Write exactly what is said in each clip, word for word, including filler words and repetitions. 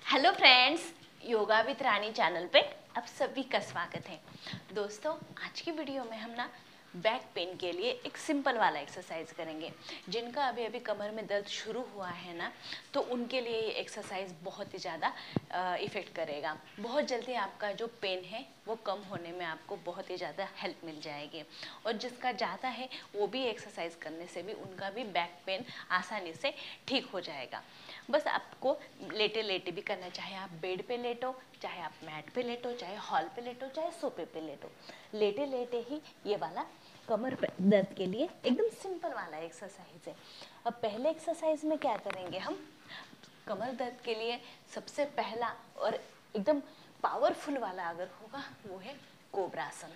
Hello friends, yoga with Rani channel पे आप सभी का स्वागत है। दोस्तों, आज की वीडियो में हम ना बैक पेन के लिए एक सिंपल वाला एक्सरसाइज करेंगे। जिनका अभी अभी कमर में दर्द शुरू हुआ है ना, तो उनके लिए ये एक्सरसाइज बहुत ही ज़्यादा इफ़ेक्ट करेगा। बहुत जल्दी आपका जो पेन है वो कम होने में आपको बहुत ही ज़्यादा हेल्प मिल जाएगी। और जिसका ज़्यादा है वो भी एक्सरसाइज करने से भी उनका भी बैक पेन आसानी से ठीक हो जाएगा। बस आपको लेटे लेटे भी करना, चाहे आप बेड पे लेटो, चाहे आप मैट पे लेटो, चाहे हॉल पे लेटो, चाहे सोफे पे लेटो, लेटे लेटे ही ये वाला कमर दर्द के लिए एकदम सिंपल वाला एक्सरसाइज है। अब पहले एक्सरसाइज में क्या करेंगे हम, कमर दर्द के लिए सबसे पहला और एकदम पावरफुल वाला अगर होगा वो है कोब्रासन।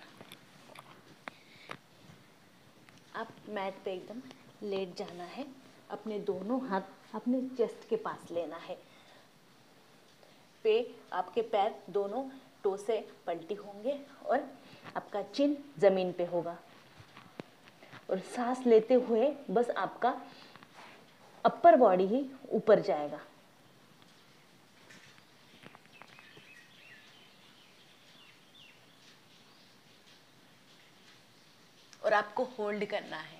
आप मैट पे एकदम लेट जाना है, अपने दोनों हाथ अपने चेस्ट के पास लेना है। पे आपके पैर दोनों टो से पलटी होंगे और आपका चिन जमीन पे होगा। और सांस लेते हुए बस आपका अपर बॉडी ही ऊपर जाएगा। और आपको होल्ड करना है।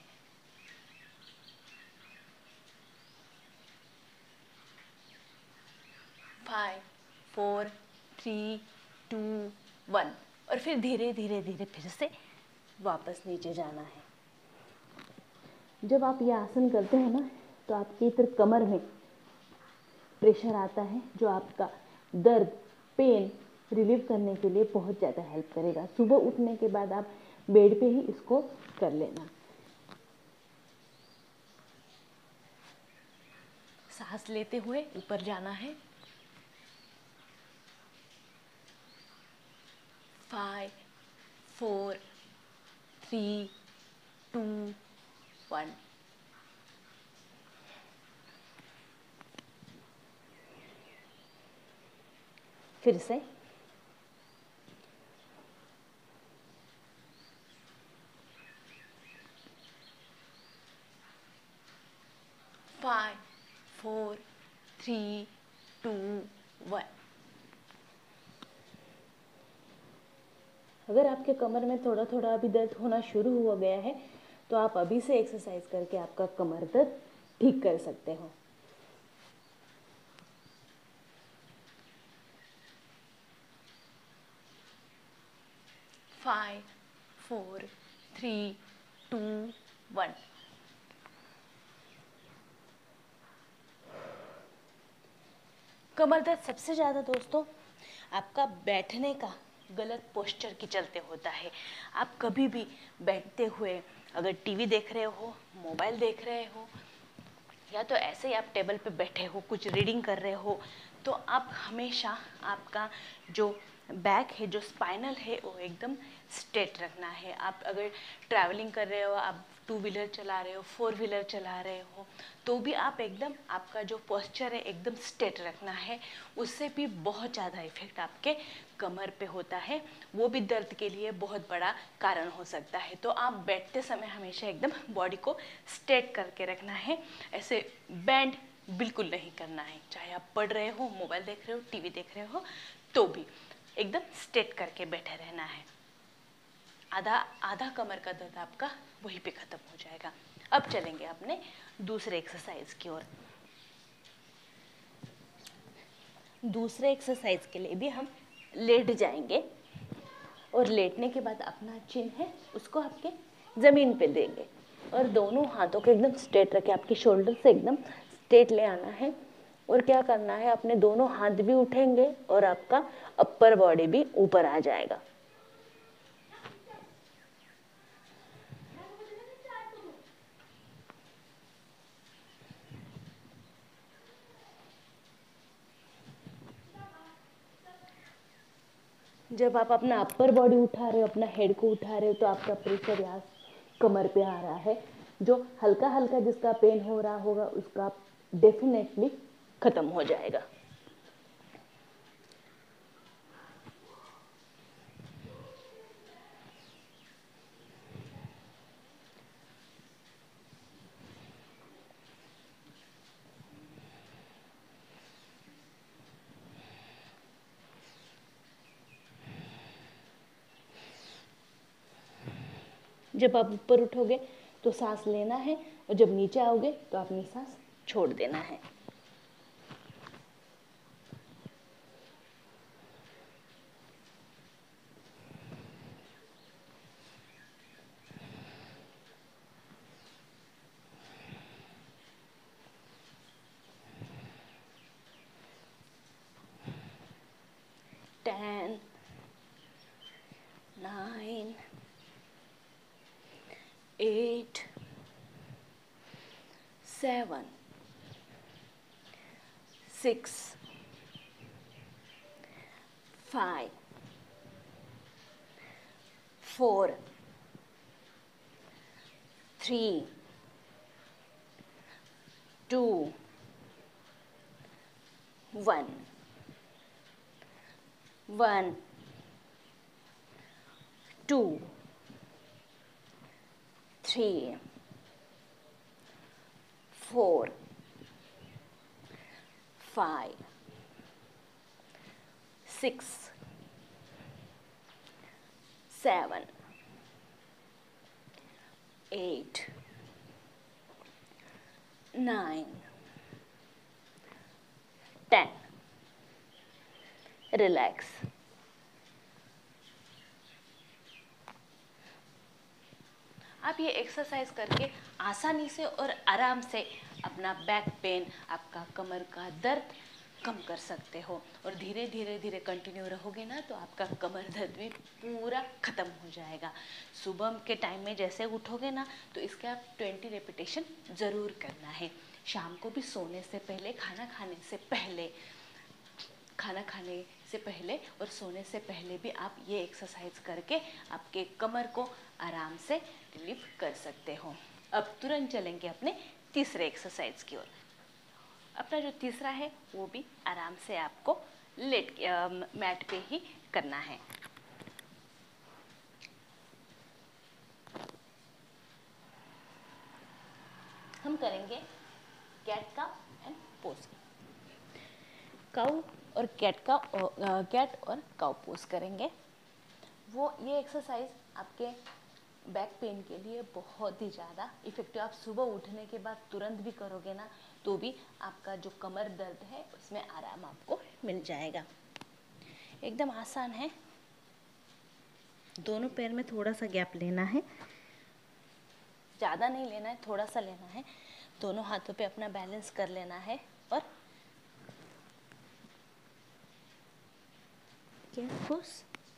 Five, four, three, two, one. और फिर धीरे धीरे धीरे फिर से वापस नीचे जाना है। जब आप ये आसन करते हैं ना, तो आपकी इधर कमर में प्रेशर आता है, जो आपका दर्द पेन रिलीव करने के लिए बहुत ज़्यादा हेल्प करेगा। सुबह उठने के बाद आप बेड पे ही इसको कर लेना। सांस लेते हुए ऊपर जाना है। Five, four, three, two, one. फिर से five, four, three, two, one. अगर आपके कमर में थोड़ा थोड़ा अभी दर्द होना शुरू हो गया है, तो आप अभी से एक्सरसाइज करके आपका कमर दर्द ठीक कर सकते हो। Five, four, three, two, one. कमर दर्द सबसे ज़्यादा दोस्तों आपका बैठने का गलत पोस्चर के चलते होता है। आप कभी भी बैठते हुए अगर टीवी देख रहे हो, मोबाइल देख रहे हो, या तो ऐसे ही आप टेबल पे बैठे हो कुछ रीडिंग कर रहे हो, तो आप हमेशा आपका जो बैक है, जो स्पाइनल है, वो एकदम स्ट्रेट रखना है। आप अगर ट्रैवलिंग कर रहे हो, आप टू व्हीलर चला रहे हो, फोर व्हीलर चला रहे हो, तो भी आप एकदम आपका जो पोस्चर है एकदम स्ट्रेट रखना है। उससे भी बहुत ज़्यादा इफेक्ट आपके कमर पे होता है, वो भी दर्द के लिए बहुत बड़ा कारण हो सकता है। तो आप बैठते समय हमेशा एकदम बॉडी को स्ट्रेट करके रखना है, ऐसे बैंड बिल्कुल नहीं करना है। चाहे आप पढ़ रहे हो, मोबाइल देख रहे हो, टीवी देख रहे हो, तो भी एकदम स्ट्रेट करके बैठे रहना है। आधा आधा कमर का दर्द आपका वहीं पे खत्म हो जाएगा। अब चलेंगे अपने दूसरे एक्सरसाइज की ओर। दूसरे एक्सरसाइज के लिए भी हम लेट जाएंगे और लेटने के बाद अपना चिन है उसको आपके ज़मीन पे देंगे और दोनों हाथों को एकदम स्ट्रेट रखे, आपके शोल्डर से एकदम स्ट्रेट ले आना है। और क्या करना है, अपने दोनों हाथ भी उठेंगे और आपका अपर बॉडी भी ऊपर आ जाएगा। जब आप अपना अपर बॉडी उठा रहे हो, अपना हेड को उठा रहे हो, तो आपका प्रेशर यहाँ कमर पे आ रहा है। जो हल्का हल्का जिसका पेन हो रहा होगा उसका डेफिनेटली खत्म हो जाएगा। जब आप ऊपर उठोगे तो सांस लेना है, और जब नीचे आओगे तो अपनी सांस छोड़ देना है। Ten, nine, eight, seven, six, five, four, three, two, one, one, two, three, four, five, six, seven, eight, nine, ten. Relax. आप ये एक्सरसाइज करके आसानी से और आराम से अपना बैक पेन, आपका कमर का दर्द कम कर सकते हो। और धीरे धीरे धीरे कंटिन्यू रहोगे ना तो आपका कमर दर्द भी पूरा ख़त्म हो जाएगा। सुबह के टाइम में जैसे उठोगे ना तो इसके आप ट्वेंटी रेपिटेशन ज़रूर करना है। शाम को भी सोने से पहले, खाना खाने से पहले, खाना खाने से पहले और सोने से पहले भी आप ये एक्सरसाइज करके आपके कमर को आराम से रिलीफ कर सकते हो। अब तुरंत चलेंगे अपने तीसरे एक्सरसाइज की ओर। अपना जो तीसरा है वो भी आराम से आपको लेट मैट पे ही करना है। हम करेंगे कैट का एंड पोज। काउ और कैट का कैट और काउ पोज करेंगे। वो ये एक्सरसाइज आपके बैक पेन के लिए बहुत ही ज़्यादा इफ़ेक्टिव। आप सुबह उठने के बाद तुरंत भी करोगे ना तो भी आपका जो कमर दर्द है उसमें आराम आपको मिल जाएगा। एकदम आसान है। दोनों पैर में थोड़ा सा गैप लेना है, ज़्यादा नहीं लेना है, थोड़ा सा लेना है। दोनों हाथों पे अपना बैलेंस कर लेना है और पुश।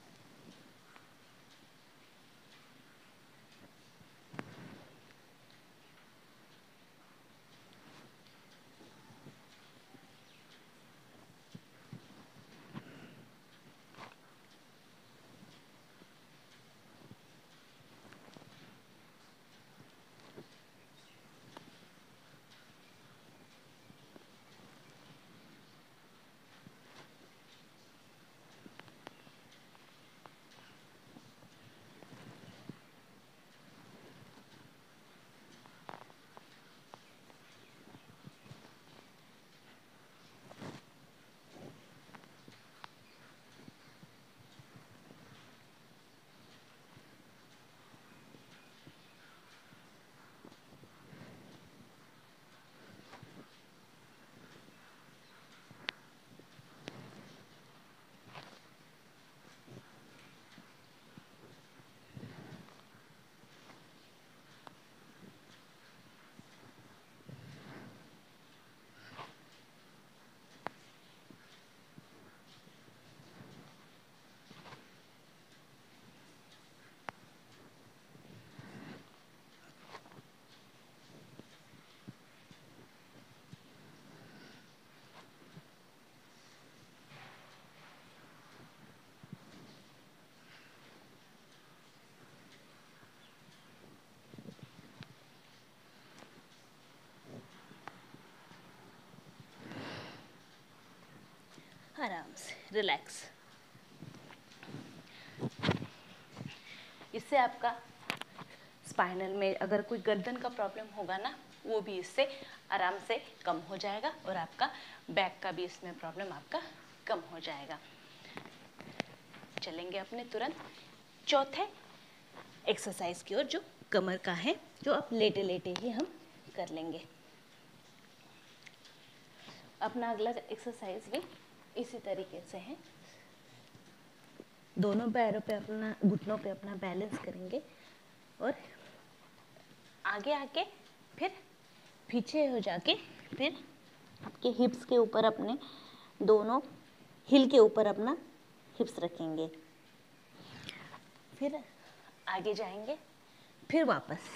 आराम से रिलैक्स। इससे आपका स्पाइनल में अगर कोई गर्दन का प्रॉब्लम होगा ना वो भी इससे आराम से कम हो जाएगा और आपका बैक का भी इसमें प्रॉब्लम आपका कम हो जाएगा। चलेंगे अपने तुरंत चौथे एक्सरसाइज की ओर जो कमर का है, जो आप लेटे लेटे ही हम कर लेंगे। अपना अगला एक्सरसाइज भी इसी तरीके से है। दोनों पैरों पे अपना, घुटनों पे अपना बैलेंस करेंगे और आगे आके फिर पीछे हो जाके फिर आपके हिप्स के ऊपर, अपने दोनों हिल के ऊपर अपना हिप्स रखेंगे, फिर आगे जाएंगे, फिर वापस।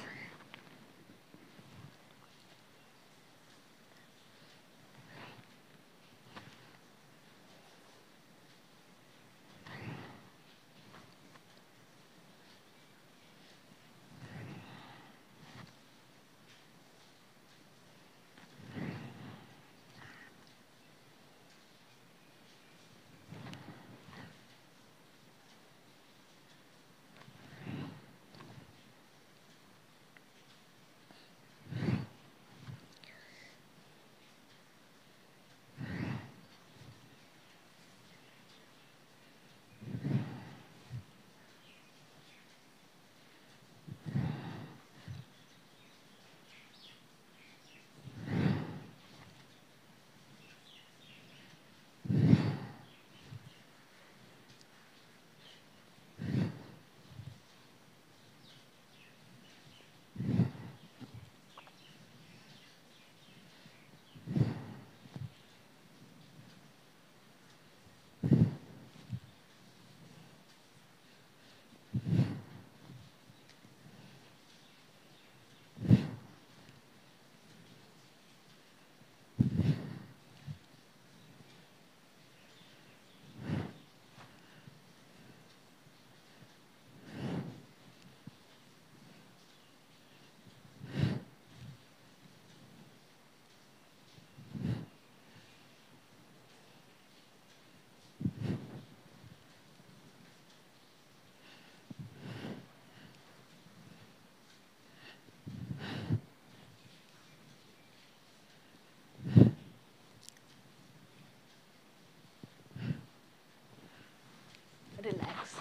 रिलैक्स।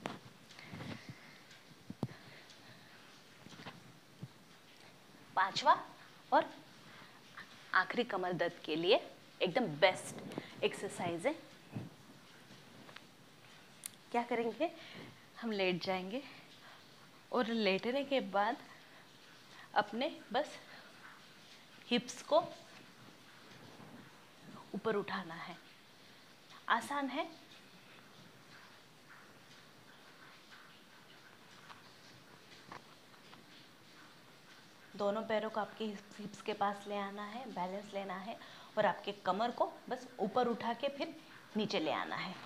पांचवा और आखिरी कमर दर्द के लिए एकदम बेस्ट एक्सरसाइज है। क्या करेंगे, हम लेट जाएंगे और लेटने के बाद अपने बस हिप्स को ऊपर उठाना है। आसान है। दोनों पैरों को आपके हिप्स के पास ले आना है, बैलेंस लेना है और आपके कमर को बस ऊपर उठा के फिर नीचे ले आना है।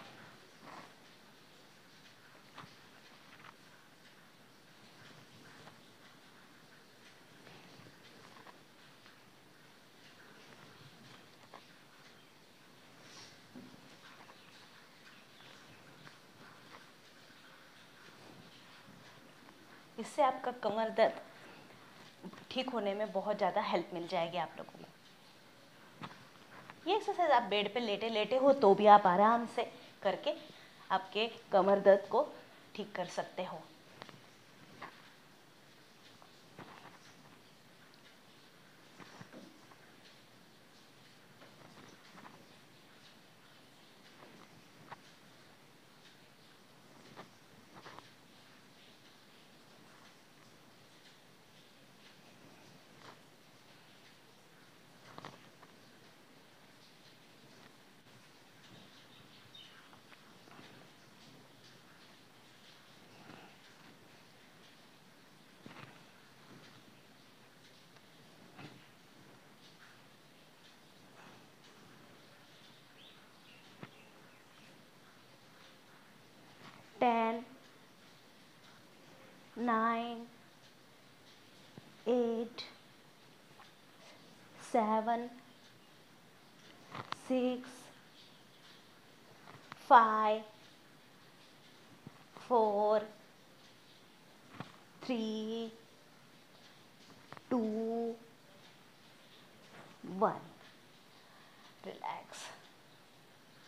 इससे आपका कमर दर्द ठीक होने में बहुत ज़्यादा हेल्प मिल जाएगी आप लोगों को। ये एक्सरसाइज आप बेड पे लेटे लेटे हो तो भी आप आराम से करके आपके कमर दर्द को ठीक कर सकते हो। Ten, nine, eight, seven, six, five, four, three, two, one. Relax.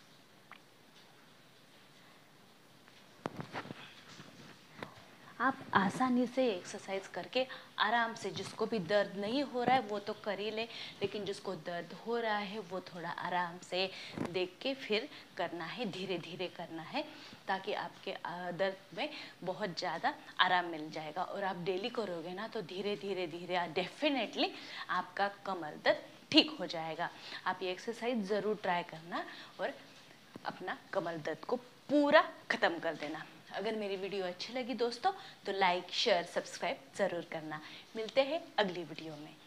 आप आसानी से एक्सरसाइज करके आराम से, जिसको भी दर्द नहीं हो रहा है वो तो कर ही ले, लेकिन जिसको दर्द हो रहा है वो थोड़ा आराम से देख के फिर करना है, धीरे धीरे करना है, ताकि आपके दर्द में बहुत ज़्यादा आराम मिल जाएगा। और आप डेली करोगे ना तो धीरे धीरे धीरे डेफिनेटली आपका कमर दर्द ठीक हो जाएगा। आप ये एक्सरसाइज ज़रूर ट्राई करना और अपना कमर दर्द को पूरा ख़त्म कर देना। अगर मेरी वीडियो अच्छी लगी दोस्तों तो लाइक शेयर सब्सक्राइब ज़रूर करना। मिलते हैं अगली वीडियो में।